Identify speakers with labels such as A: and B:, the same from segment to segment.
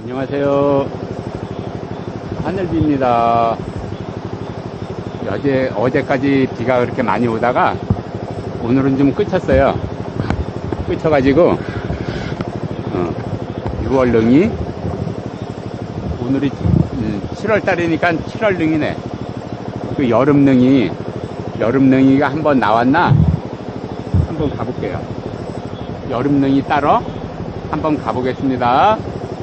A: 안녕하세요. 하늘비입니다. 어제까지 비가 그렇게 많이 오다가 오늘은 좀 그쳤어요. 그쳐가지고 6월능이 오늘이 7월달이니까 7월능이네. 그 여름능이가 한번 나왔나? 한번 가볼게요. 여름능이 따러 한번 가보겠습니다.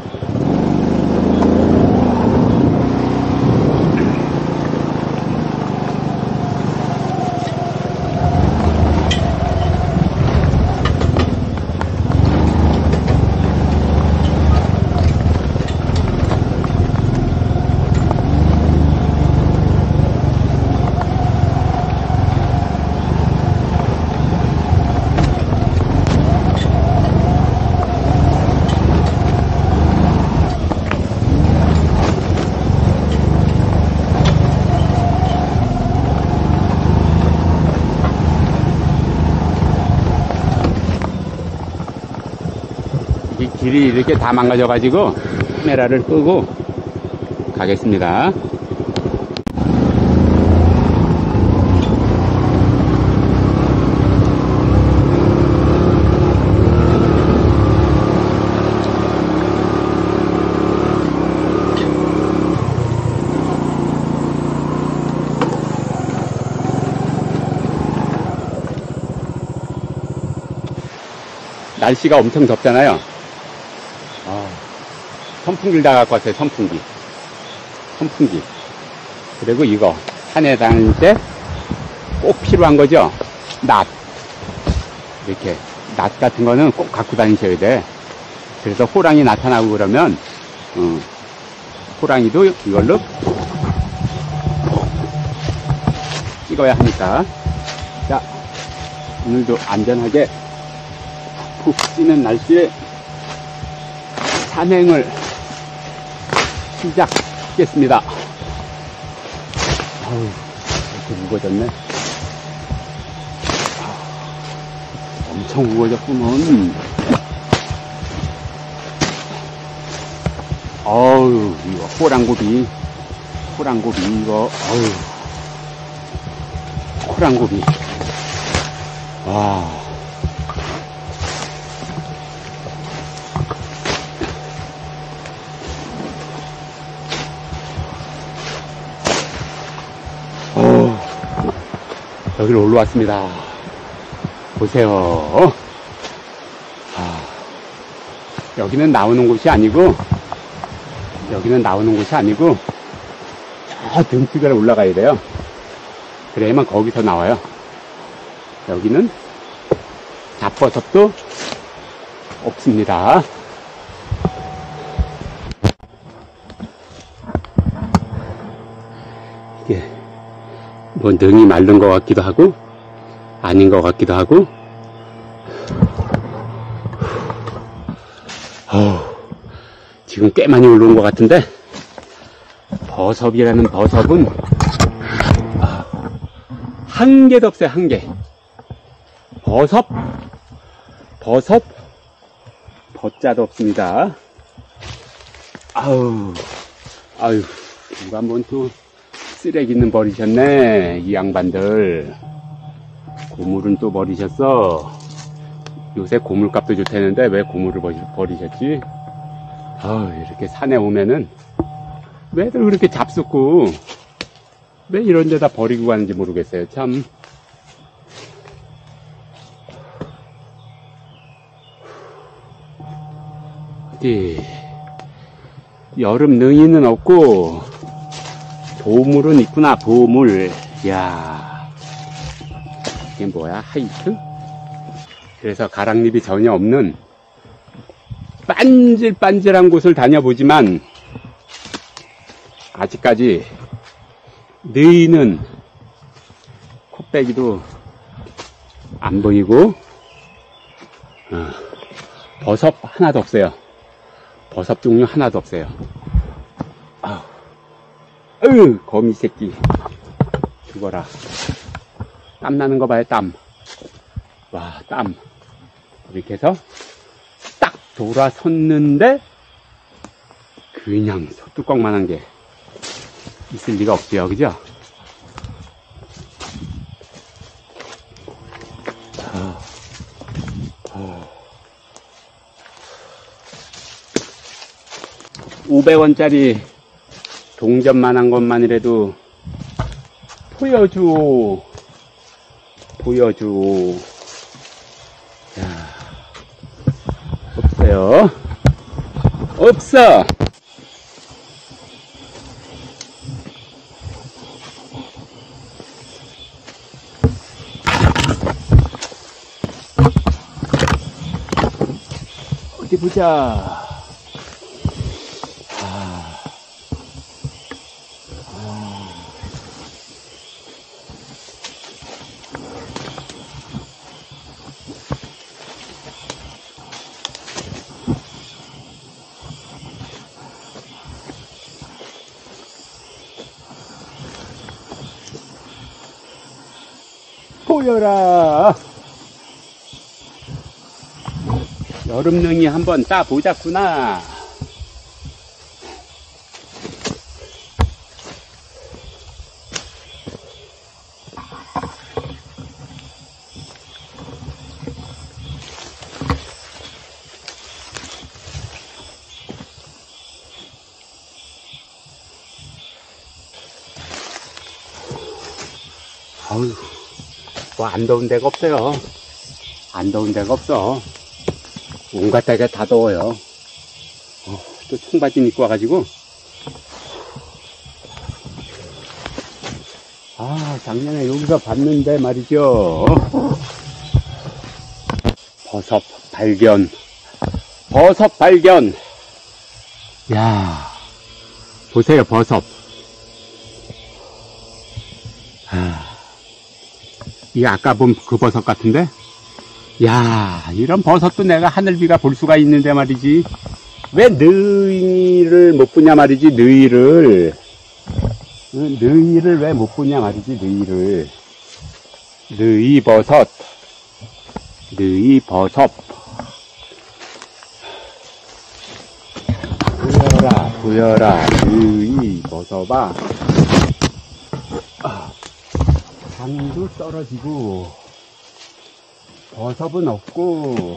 A: 이 길이 이렇게 다 망가져가지고 카메라를 끄고 가겠습니다. 날씨가 엄청 덥잖아요. 선풍기를 다 갖고 왔어요. 선풍기. 그리고 이거 산에 다닐 때 꼭 필요한 거죠. 낫. 이렇게 낫 같은 거는 꼭 갖고 다니셔야 돼. 그래서 호랑이 나타나고 그러면 호랑이도 이걸로 찍어야 하니까. 자, 오늘도 안전하게 푹 찌는 날씨에 산행을 시작하겠습니다. 아우, 이렇게 무거워졌네. 엄청 무거워졌구먼. 어우, 이거 호랑고비 이거, 어우, 호랑고비. 와. 여기를 올라왔습니다. 보세요. 여기는 나오는 곳이 아니고 저 등치가 올라가야 돼요. 그래야만 거기서 나와요. 여기는 잡버섯도 없습니다. 이게 뭐 능이 마른 것 같기도 하고 아닌 것 같기도 하고. 지금 꽤 많이 올라온 것 같은데, 버섯이라는 버섯은 한 개도 없어요. 한 개. 버자도 없습니다. 아유, 누가 한번 또 쓰레기는 버리셨네. 이 양반들. 고물은 또 버리셨어. 요새 고물값도 좋다는데 왜 고물을 버리셨지? 이렇게 산에 오면은 왜들 그렇게 잡숫고 왜 이런 데다 버리고 가는지 모르겠어요. 참. 어디 여름 능이는 없고 보물은 있구나. 보물. 야, 이게 뭐야? 하이트? 그래서 가랑잎이 전혀 없는 반질반질한 곳을 다녀보지만 아직까지 너희는 콧배기도 안 보이고 버섯 하나도 없어요. 버섯 종류 하나도 없어요. 거미 새끼 죽어라. 땀 나는 거 봐요. 땀. 와, 땀. 이렇게 해서 딱 돌아섰는데 그냥 소뚜껑만한 게 있을 리가 없지요, 그죠? 아, 500원짜리 동전만한 것만이라도 보여줘. 자, 없어요. 없어. 어디 보자. 보여라. 여름능이 한번 따보자꾸나. 아유, 뭐 안 더운 데가 없어요. 안 더운 데가 없어. 온갖 데가 다 더워요. 또 청바지 입고 와가지고. 작년에 여기서 봤는데 말이죠. 버섯 발견. 야, 보세요, 버섯. 이게 아까 본 그 버섯 같은데? 야, 이런 버섯도 내가 하늘비가 볼 수가 있는데 말이지. 왜 너희를 못 보냐 말이지, 너희를 왜 못 보냐 말이지, 너희를. 너희 버섯. 보여라, 너희 버섯아. 당도 떨어지고 버섯은 없고.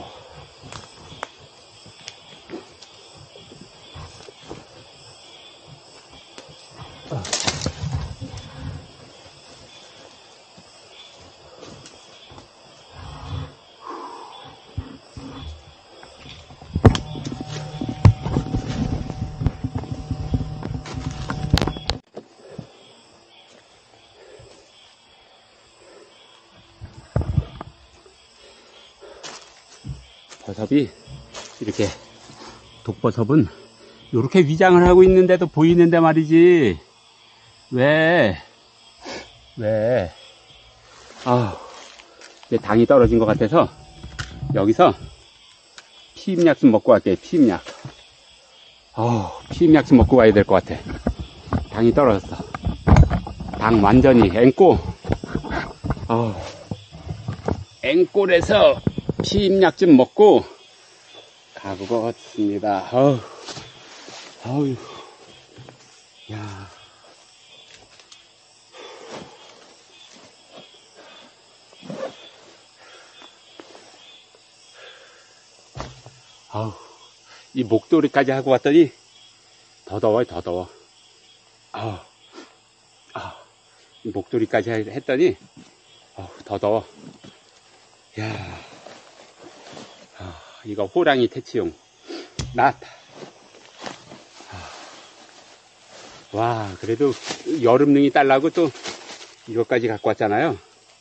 A: 버섯이 이렇게, 독버섯은 이렇게 위장을 하고 있는데도 보이는데 말이지. 왜? 이제 당이 떨어진 것 같아서 여기서 피임약 좀 먹고 갈게요. 피임약 좀 먹고 가야 될 것 같아. 당이 떨어졌어. 당 완전히 앵꼬. 앵꼴에서 피임약 좀 먹고 가보겠습니다. 야. 이 목도리까지 하고 왔더니 더 더워요, 더 더워. 이 목도리까지 했더니 더 더워. 야, 이거 호랑이 퇴치용 낫. 와, 그래도 여름능이 딸라고 또 이것까지 갖고 왔잖아요.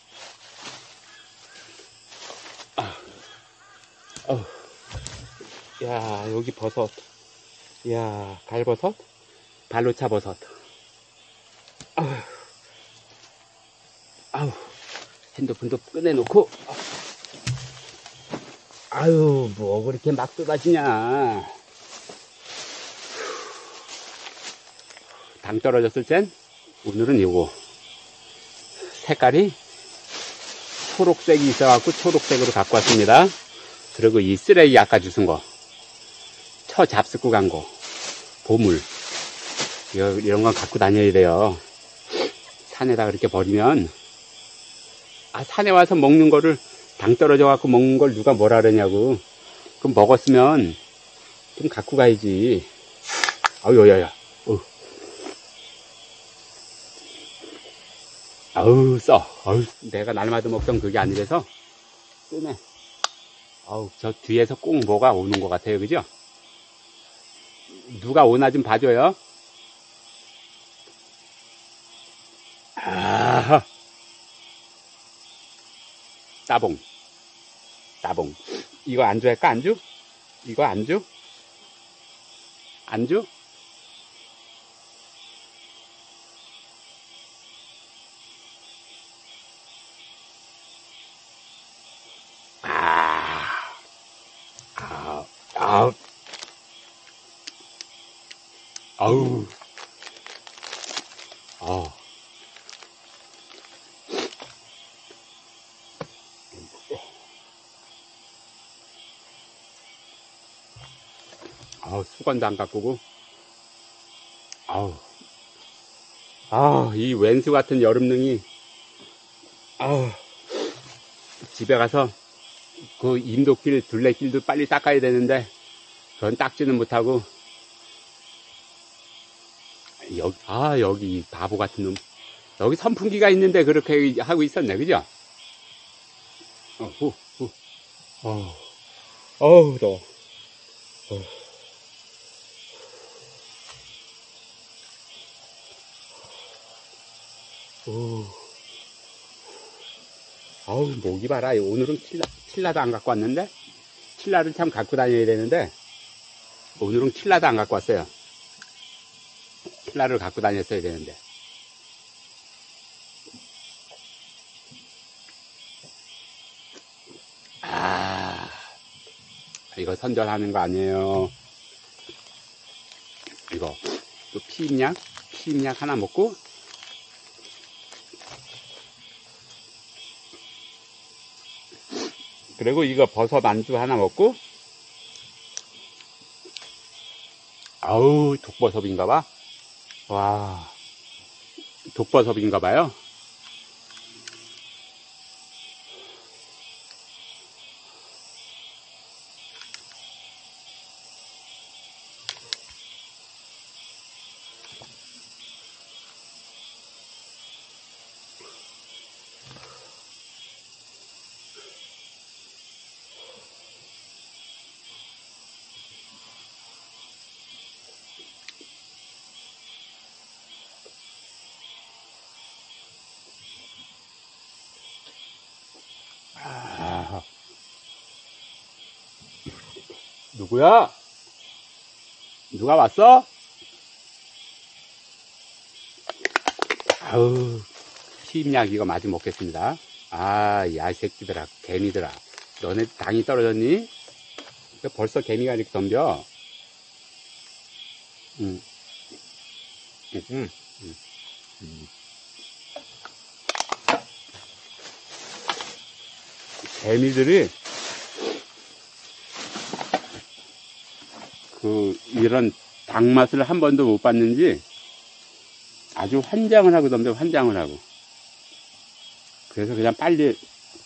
A: 야, 여기 버섯. 야, 갈버섯, 발로차 버섯. 핸드폰도 꺼내놓고. 뭐 그렇게 막 쏟아지냐. 당 떨어졌을 땐 오늘은 요거 색깔이 초록색이 있어갖고 초록색으로 갖고 왔습니다. 그리고 이 쓰레기 아까 주신 거, 처 잡숫고 간 거, 보물. 이런 건 갖고 다녀야 돼요. 산에다 그렇게 버리면, 산에 와서 먹는 거를 당 떨어져 갖고 먹는 걸 누가 뭐라 그러냐고. 그럼 먹었으면 좀 갖고 가야지. 아유, 야야. 아우, 써. 아우, 내가 날마다 먹던 그게 아니라서 쓰네. 아우, 저 뒤에서 꼭 뭐가 오는 것 같아요. 그죠? 누가 오나 좀 봐줘요. 아하. 따봉. 따봉. 이거 안주 할까? 안주? 이거 안주? 안주? 아우. 아우. 수건도 안 가꾸고. 이 왼수 같은 여름능이. 집에 가서 그 임도길, 둘레길도 빨리 닦아야 되는데, 그건 닦지는 못하고. 여기 이 바보 같은 놈. 여기 선풍기가 있는데 그렇게 하고 있었네, 그죠? 더워. 목이 봐라. 오늘은 킬라도 안 갖고 왔는데, 킬라를 참 갖고 다녀야 되는데, 오늘은 킬라도 안 갖고 왔어요. 킬라를 갖고 다녔어야 되는데. 이거 선전하는 거 아니에요. 이거 또 피임약 하나 먹고, 그리고 이거 버섯 안주 하나 먹고, 독버섯인가봐. 와, 독버섯인가봐요. 누구야? 누가 왔어? 피임약 이거 마저 먹겠습니다. 야, 이 새끼들아, 개미들아. 너네 당이 떨어졌니? 벌써 개미가 이렇게 덤벼. 개미들이 이런 닭맛을 한 번도 못 봤는지 아주 환장을 하고 덤벼. 환장을 하고. 그래서 그냥 빨리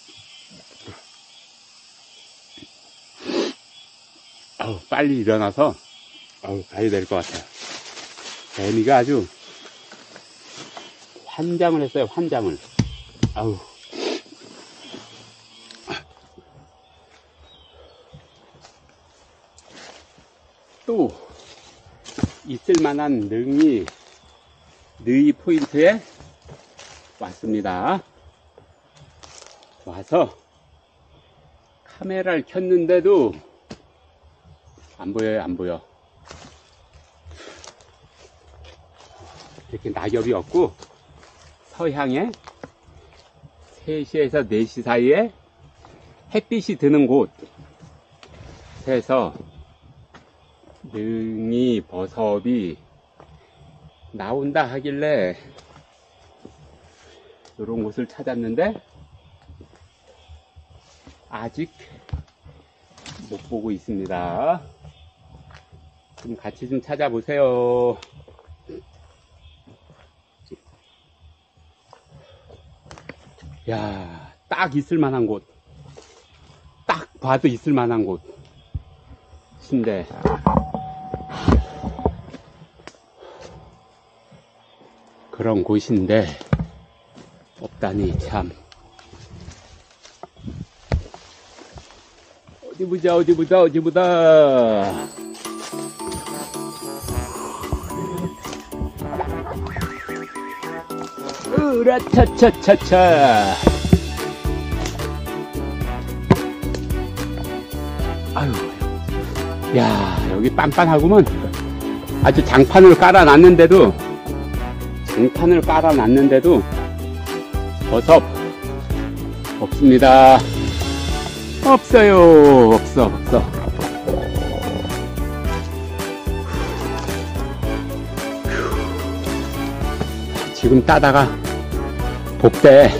A: 빨리 일어나서 가야 될 것 같아요. 개미가 아주 환장을 했어요. 환장을. 또 있을만한 너희 포인트에 왔습니다. 와서 카메라를 켰는데도 안 보여요. 안 보여. 이렇게 낙엽이 없고 서향에 3시에서 4시 사이에 햇빛이 드는 곳에서 능이 버섯이 나온다 하길래 이런 곳을 찾았는데 아직 못 보고 있습니다. 좀 같이 좀 찾아보세요. 야, 딱 있을 만한 곳. 딱 봐도 있을 만한 곳인데. 그런 곳인데, 없다니, 참. 어디 보자, 어디 보자, 어디 보자. 으라차차차차. 아유, 야, 여기 빤빤하구먼. 아주 장판을 깔아놨는데도 버섯 없습니다. 없어요. 없어. 지금 따다가 복대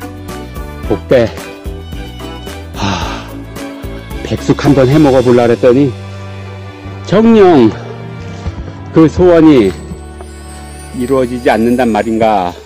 A: 백숙 한번 해 먹어 보려고 했더니 정녕 그 소원이 이루어지지 않는단 말인가.